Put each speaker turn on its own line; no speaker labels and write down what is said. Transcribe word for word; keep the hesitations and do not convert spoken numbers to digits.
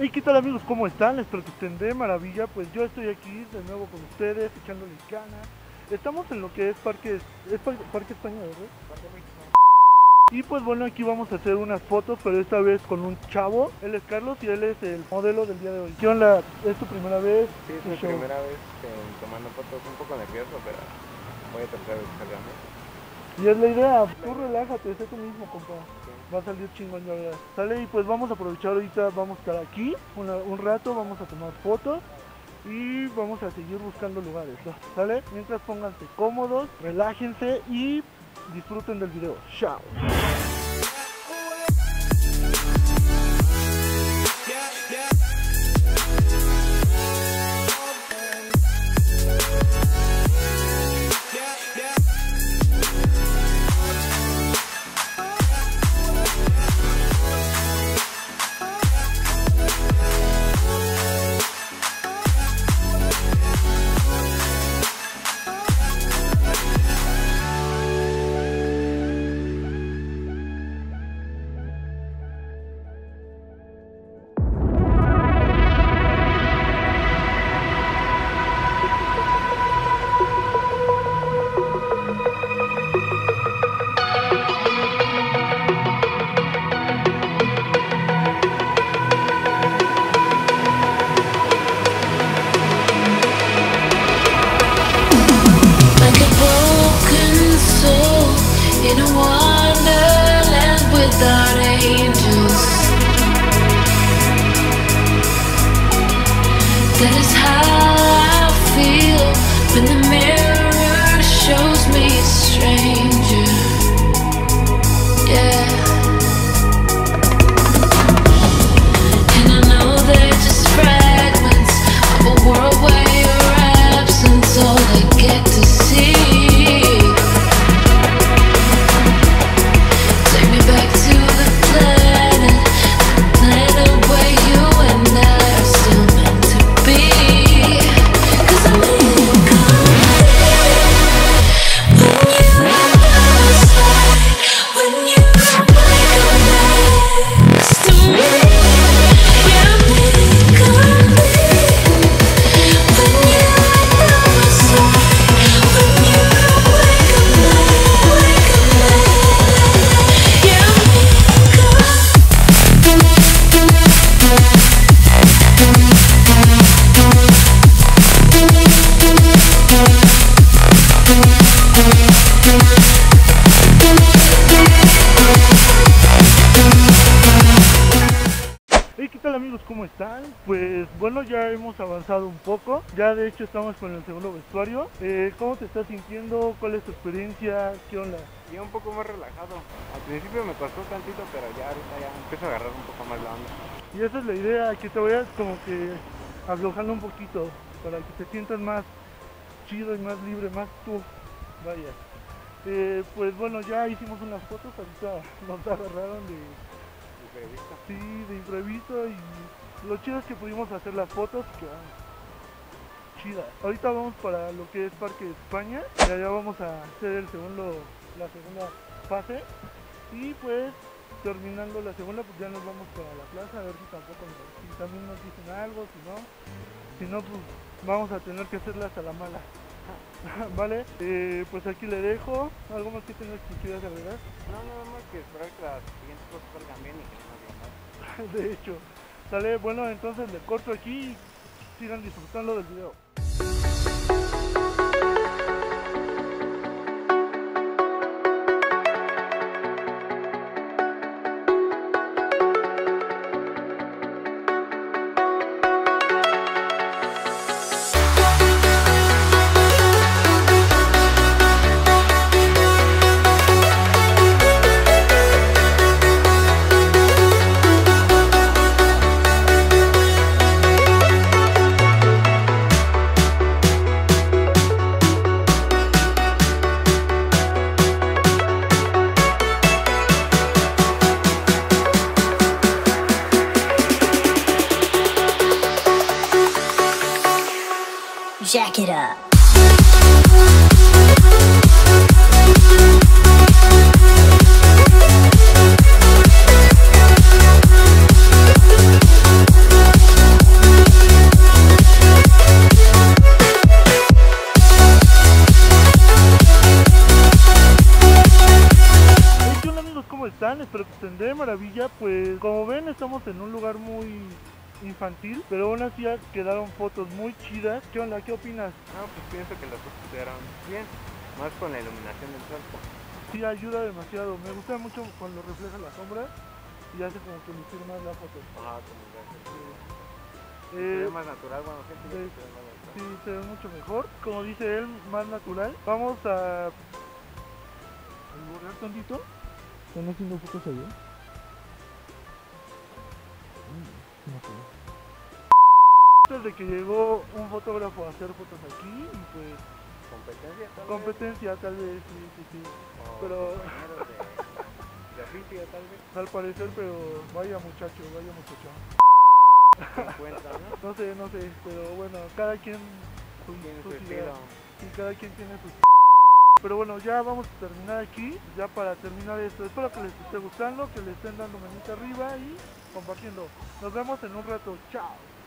Hey, ¿qué tal amigos? ¿Cómo están? Espero que estén de maravilla. Pues yo estoy aquí de nuevo con ustedes, echándoles ganas. Estamos en lo que es Parque, es Parque España, ¿verdad? Parque México. Y pues bueno, aquí vamos a hacer unas fotos, pero esta vez con un chavo. Él es Carlos y él es el modelo del día de hoy. ¿Qué onda? ¿Es tu primera vez?
Sí, es mi show? primera vez eh, tomando fotos, un poco nervioso, pero voy a tratar de descargarme.
Y es la idea, tú relájate, sé tú mismo, compa. Sí. Va a salir chingón, ya verás. Sale, y pues vamos a aprovechar ahorita, vamos a estar aquí una, un rato, vamos a tomar fotos y vamos a seguir buscando lugares, ¿no? ¿Sale? Mientras pónganse cómodos, relájense y disfruten del video. ¡Chao!
In a wonderland without angels, that is how I feel when the mirror shows me a stranger. Yeah. And I know they're just fragments of a world where your absence all I get to see.
Amigos, ¿cómo están? Pues bueno, ya hemos avanzado un poco. Ya de hecho estamos con el segundo vestuario. eh, ¿Cómo te estás sintiendo? ¿Cuál es tu experiencia? ¿Qué onda?
Yo un poco más relajado. Al principio me costó tantito, pero ya ahorita ya empiezo a agarrar un poco más la onda.
Y esa es la idea, que te vayas como que aflojando un poquito, para que te sientas más chido y más libre, más tú. Vaya. eh, Pues bueno, ya hicimos unas fotos. Ahorita nos agarraron de
imprevisto.
Sí, de imprevisto, y lo chido es que pudimos hacer las fotos que van chidas. Ahorita vamos para lo que es Parque España, y allá vamos a hacer el segundo, la segunda fase, y pues terminando la segunda pues ya nos vamos para la plaza a ver si tampoco si también nos dicen algo, si no, si no pues vamos a tener que hacerlas a la mala. Vale, eh, pues aquí le dejo. ¿Algo más que tengas que quieras agregar?
No, nada más que esperar que las siguientes cosas salgan bien y que no nos digan nada.
De hecho, sale, bueno, entonces le corto aquí y sigan disfrutando del video.
Jack it up.
espero que estén de maravilla. Pues como ven, estamos en un lugar muy infantil, pero aún así quedaron fotos muy chidas. ¿Qué onda? ¿Qué opinas?
No, pues pienso que las fotos quedaron bien, más con la iluminación del sol.
Sí, ayuda demasiado. Me gusta mucho cuando refleja la sombra y hace como que lucir más la foto.
Ajá, como que se
Eh,
ve más natural, bueno, gente
eh,
se ve más natural.
sí, se ve mucho mejor. Como dice él, más natural. Vamos a borrar tantito. ¿Están haciendo fotos allá? Mm, no sé. Desde que llegó un fotógrafo a hacer fotos aquí y pues
Competencia tal vez.
competencia tal vez, sí, sí, sí.
O
pero-
compañeros de, de oficio tal vez.
Al parecer, pero vaya muchacho, vaya muchacho.
Se encuentran, ¿no?
No sé, no sé, pero bueno, cada quien su-
Tiene su
sus
estilo.
ideas. Sí, cada quien tiene sus. Pero bueno, ya vamos a terminar aquí, ya para terminar esto. Espero que les esté gustando, que le estén dando manita arriba y compartiendo. Nos vemos en un rato, chao.